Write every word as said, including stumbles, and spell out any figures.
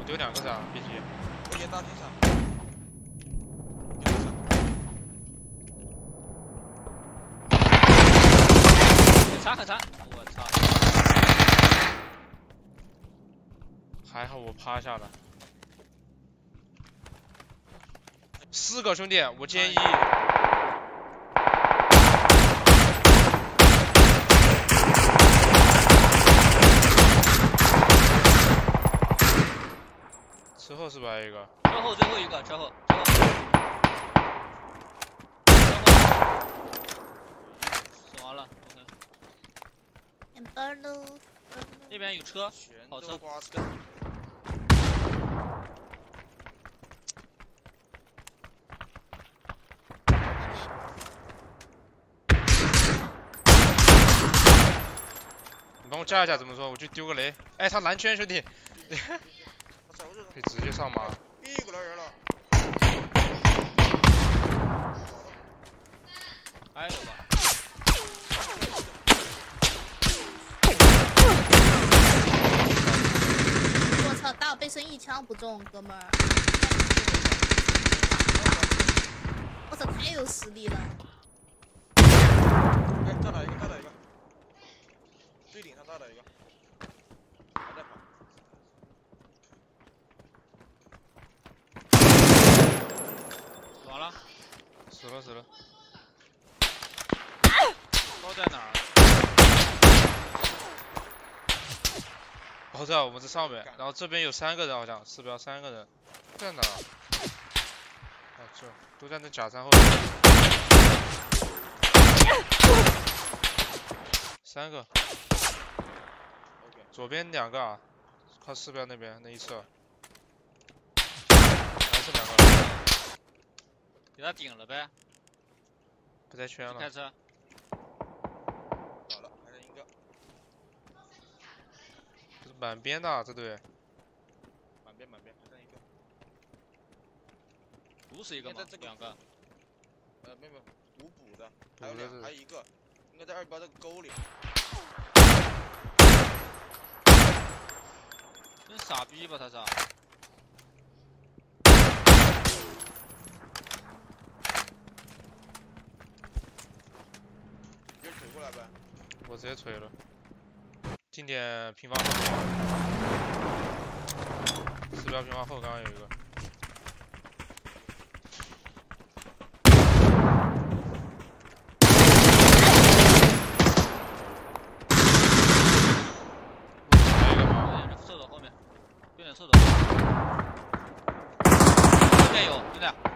丢两个伞 ，B G。 我也大天伞。 很残很残，我操！ 还好我趴下了。四个兄弟，我建议。 车后是不是还有一个？ 车后最后一个，车后，车后，车后，死亡了。OK。 面包喽。 那边有车，跑车。 刮车。 你帮我加一下怎么说？我去丢个雷。哎，他蓝圈兄弟。可以直接上马。 一个来人了。 还有吧？ 我操！打我背身一枪不中，哥们儿！我操，太有实力了！ 哎，再来一个，再来一个。最顶上再来一个。还在跑。 完了， 死了死了。 包在哪儿？ 包在我们这上面，然后这边有三个人，好像是不是三个人？在哪？啊，这都在那假山后面。三个。左边两个啊，靠四标那边那一侧。还是两个。 给他顶了呗， 不在圈了。 开车。 好了，还剩一个。 这是满编的、啊、这队。 满编满编，还剩一个。 补死一个吗？ 这个两个。 呃，没有没有，补补的，还有两，还有一个，应该在二八这个沟里。 真傻逼吧他是。 过来呗， 我直接锤了。近点平方后，四标平方后刚刚有一个。还有一个吗？ 有点厕所后面，有点厕所。后面有，兄弟。